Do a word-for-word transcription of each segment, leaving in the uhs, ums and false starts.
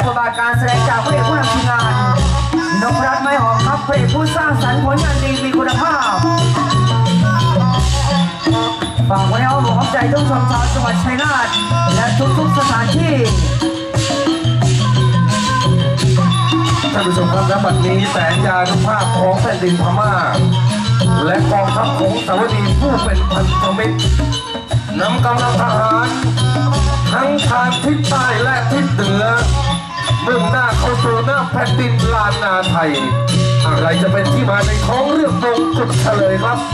บทบาทการแสดงจากพระเอกผู้นำทีมงานนพรัตน์ไม้หอมครับพระเอกผู้สร้างสรรค์ผลงานดีมีคุณภาพฝากไว้เอาหัวใจทุกชมชาวจังหวัดชัยนาทและทุกๆสถานที่ท่านผู้ชมครับณบัดนี้แสงยานุภาพของแผ่นดินพม่าและกองทัพของสาวดีผู้เป็นพันธมิตรนำกำลังทหารทั้งทางทิศใต้และทิศเหนือมุ่งหน้าเข้าสู่หน้าแผ่นดินลานนาไทยอะไรจะเป็นที่มาในท้องเรื่องตรงจุดเฉลยครับ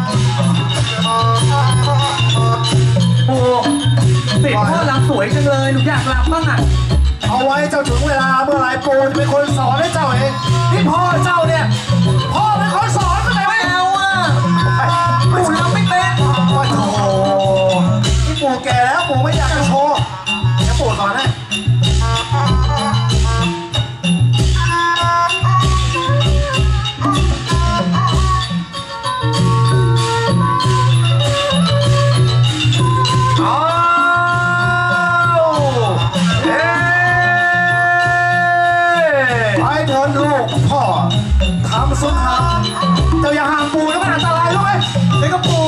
โอ้ติดพ่อลำสวยจังเลยหนูอยากลำบ้างอ่ะเอาไว้เจ้าถึงเวลาเมื่อไรปูจะเป็นคนสอนให้เจ้าเองนี่พ่อเจ้าเนี่ยพ่อเป็นคนสอนก็เลยไม่เอาอ่ะปูทำไม่เป็นโอ้โหนี่ปูแก่แล้วปูไม่อยากจะโชว์เดี๋ยวปูสอนให้สงครามเจ้าอย่าห่างปูนะมันอันตรายรู้ไหมเด็กกับปู